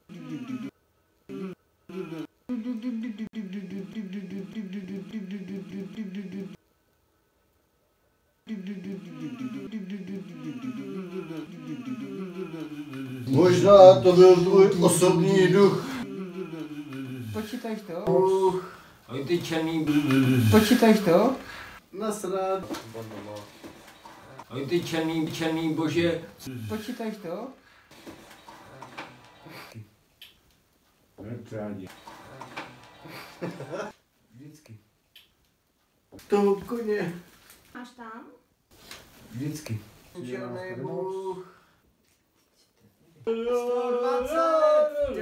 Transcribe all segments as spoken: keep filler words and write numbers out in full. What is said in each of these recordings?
Možná to byl tvůj osobní duch. Počítaš to? Oj ty černý... Počítaš to? Nasrát. Oj ty černý, černý bože. Počítaš to? Vždycky. Toho koně. Máš tam? Vždycky. Černý bůh. sto dvacet!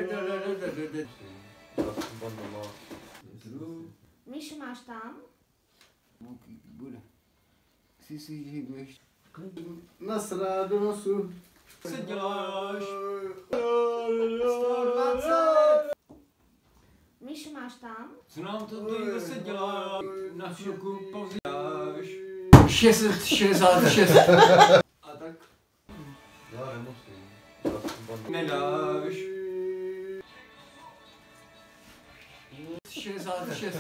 Míši, máš tam? Bude. Jsi si hýbeš. Nasrát do nosu. Co děláš? sto dvacet! Míši, máš tam? Co nám to tady zase dělá? Na chvilku pauzy dáš. šest set šedesát šest. A tak? Já nemusím. Nedáš. šedesát šest.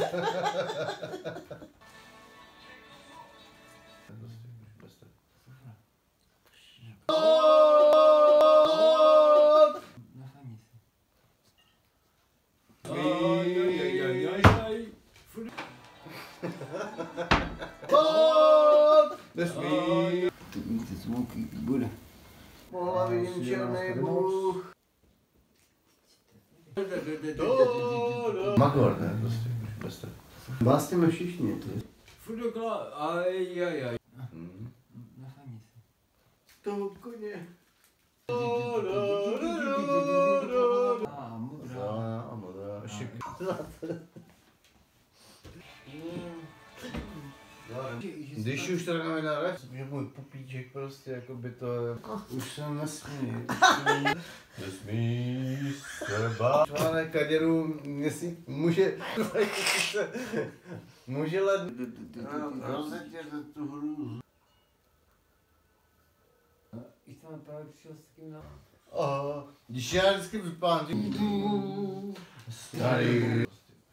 Nesmí. Ty víte, zvuky bude. Pohlavím černý bůh. Magor, ne? Prostě, prostě. Básníme všichni, ty. Furt dokola, aj, aj, aj. Hmm. Nafajni se. Toho koně. A modrá. Zelená a modrá. Když už to dáme na raz, že můj pupíček prostě jako by to... Už se nesmí. Nesmí se bát. Článek kaděrů, jestli může... Může let... Rozetět tu hru. I jsem právě přišel s takým na... Aha. Když já vždycky vypádím... Starý.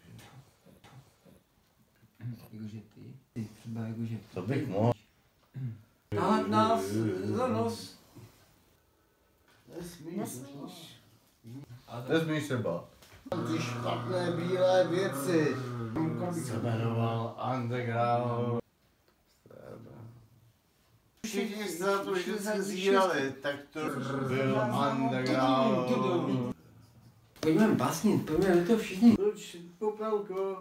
Jakože ty? Ty třeba jakože... To bych mohl. Tahat nás za nos. Nesmíš. Nesmíš. Nesmíš se bát. Ty špatné bílé věci. Se jmenoval Underground. Všichni se na to vždycky zírali, tak to byl Underground. Pojďme básnit, pojďme do toho všichni. Proč, popelko?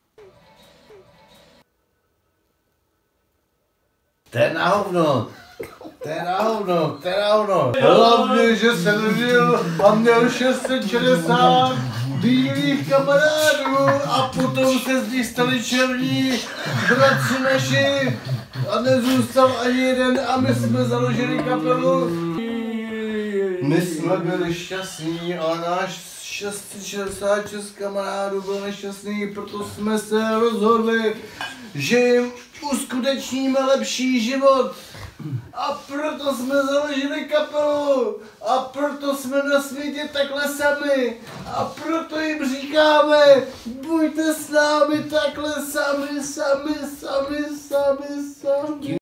To je na hovno. To je na hovno, to je na hovno. Hlavně, že jsem žil a měl šest set šedesát bílých kamarádů a potom se z nich stali černí bratři naši a nezůstal ani jeden a my jsme založili kapelu. My jsme byli šťastní, ale náš šest set šedesát šest kamarádů byl nešťastný, proto jsme se rozhodli, že jim uskutečníme lepší život. A proto jsme založili kapelu. A proto jsme na světě takhle sami. A proto jim říkáme, buďte s námi takhle sami, sami, sami, sami, sami.